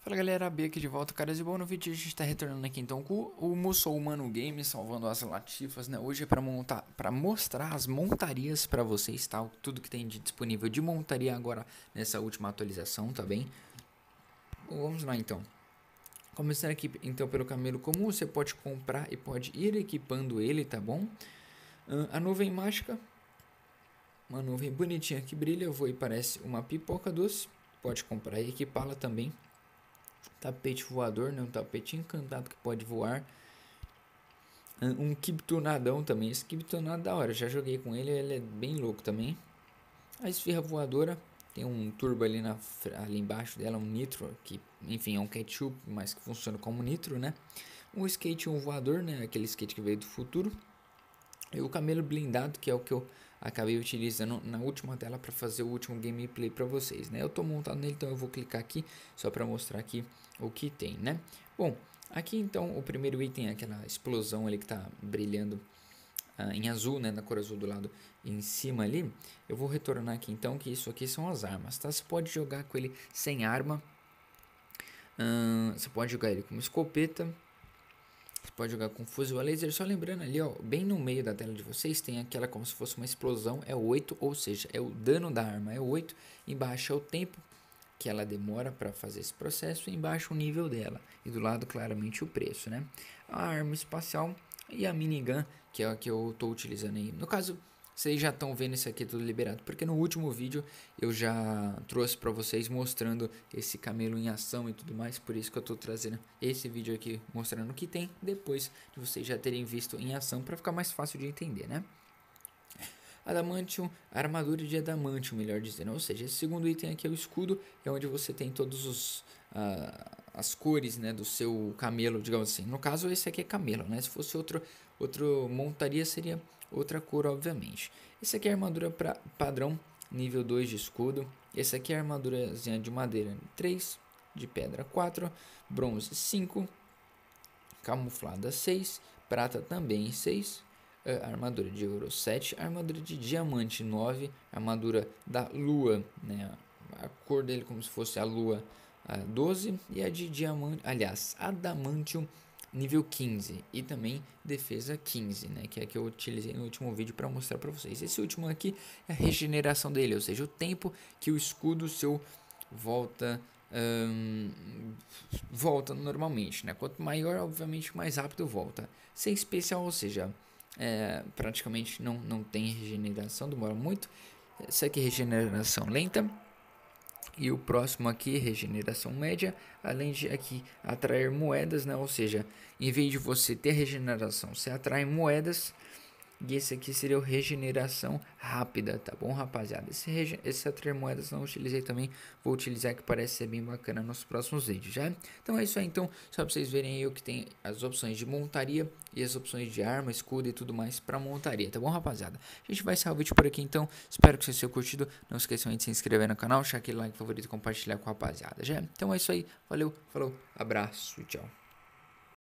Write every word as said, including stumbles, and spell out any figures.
Fala galera, B aqui de volta, caras, e bom, no vídeo a gente tá retornando aqui então com o Muçulmano Games, salvando as latifas, né? Hoje é pra, montar, pra mostrar as montarias pra vocês, tá? Tudo que tem de disponível de montaria agora nessa última atualização, tá bem? Bom, vamos lá então. Começando aqui então pelo camelo comum, você pode comprar e pode ir equipando ele, tá bom? Uh, a nuvem mágica, uma nuvem bonitinha que brilha, voa e parece uma pipoca doce, pode comprar e equipá-la também. Tapete voador, né? Um tapete encantado que pode voar. Um Kibtunadão também. Esse Kibtunado é da hora. Já joguei com ele. Ele é bem louco também. A esfirra voadora. Tem um turbo ali, na, ali embaixo dela. Um nitro. Que, enfim, é um ketchup. Mas que funciona como nitro, né? Um skate um voador, né? Aquele skate que veio do futuro. E o camelo blindado, que é o que eu acabei utilizando na última tela para fazer o último gameplay para vocês, né? Eu tô montado nele, então eu vou clicar aqui só para mostrar aqui o que tem, né? Bom, aqui então o primeiro item é aquela explosão ali que tá brilhando ah, em azul, né? Na cor azul do lado em cima ali. Eu vou retornar aqui então que isso aqui são as armas, tá? Você pode jogar com ele sem arma. Hum, você pode jogar ele com escopeta. Você pode jogar com fuzil a laser, só lembrando ali, ó, bem no meio da tela de vocês tem aquela como se fosse uma explosão, é oito, ou seja, é o dano da arma, é oito, embaixo é o tempo que ela demora para fazer esse processo, e embaixo o nível dela, e do lado claramente o preço, né? A arma espacial e a minigun, que é a que eu estou utilizando aí. No caso, vocês já estão vendo isso aqui tudo liberado, porque no último vídeo eu já trouxe para vocês mostrando esse camelo em ação e tudo mais, por isso que eu estou trazendo esse vídeo aqui mostrando o que tem, depois de vocês já terem visto em ação, para ficar mais fácil de entender, né? Adamantium, armadura de adamantium, melhor dizendo, ou seja, esse segundo item aqui é o escudo, é onde você tem todos os uh, as cores, né, do seu camelo, digamos assim. No caso esse aqui é camelo, né? Se fosse outro outro montaria seria outra cor, obviamente. Esse aqui é a armadura pra, padrão, nível dois de escudo. Esse aqui é a armadurazinha de madeira três, de pedra quatro, bronze cinco, camuflada seis, prata também seis, armadura de ouro sete, armadura de diamante nove, armadura da lua, né, a cor dele como se fosse a lua, doze, e a de diamante, aliás, adamantium nível quinze, e também defesa quinze, né, que é a que eu utilizei no último vídeo para mostrar para vocês. Esse último aqui é a regeneração dele, ou seja, o tempo que o escudo seu volta hum, volta normalmente, né? Quanto maior, obviamente, mais rápido volta. Sem especial, ou seja, é, praticamente não, não tem regeneração, demora muito. Essa aqui é regeneração lenta. E o próximo aqui, regeneração média, além de aqui atrair moedas, né? Ou seja, em vez de você ter regeneração, você atrai moedas. E esse aqui seria o regeneração rápida, tá bom, rapaziada? Esse, esse atrair moedas não utilizei também, vou utilizar, que parece ser bem bacana nos próximos vídeos, já? Então é isso aí, então, só pra vocês verem aí o que tem as opções de montaria e as opções de arma, escudo e tudo mais pra montaria, tá bom, rapaziada? A gente vai encerrar o vídeo por aqui, então, espero que vocês tenham curtido, não esqueçam de se inscrever no canal, deixar aquele like favorito e compartilhar com a rapaziada, já? Então é isso aí, valeu, falou, abraço e tchau.